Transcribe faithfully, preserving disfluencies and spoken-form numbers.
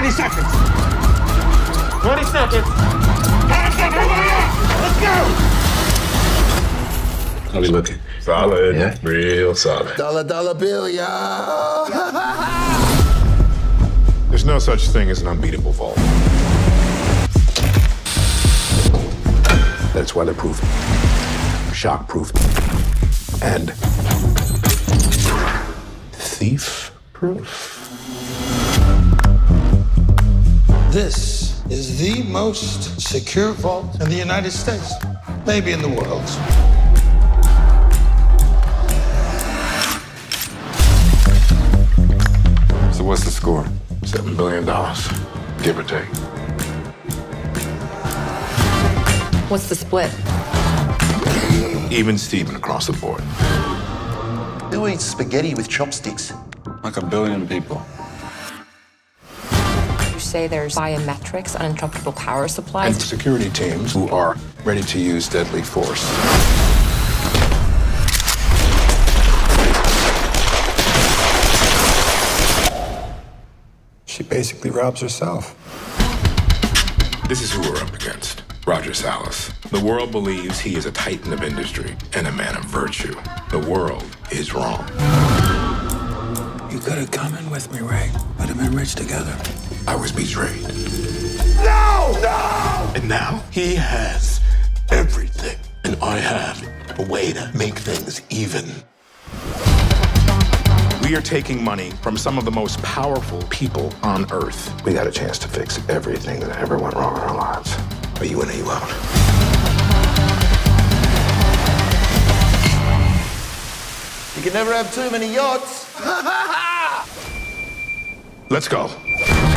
twenty seconds. twenty seconds. Let's go. How we looking? Solid. Yeah? Real solid. Dollar, dollar bill, y'all. There's no such thing as an unbeatable vault. That's weatherproof, shockproof, and thief-proof. This is the most secure vault in the United States, maybe in the world. So what's the score? Seven billion dollars, give or take. What's the split? Even Steven across the board. Who eats spaghetti with chopsticks? Like a billion people. You say there's biometrics, uninterruptible power And supplies. security teams who are ready to use deadly force. She basically robs herself. This is who we're up against. Roger Salas. The world believes he is a titan of industry and a man of virtue. The world is wrong. You could have come in with me, Ray. Would have been rich together. I was betrayed. No! No! And now he has everything. And I have a way to make things even. We are taking money from some of the most powerful people on Earth. We got a chance to fix everything that ever went wrong in our lives. Are you in or you out? You can never have too many yachts. Let's go.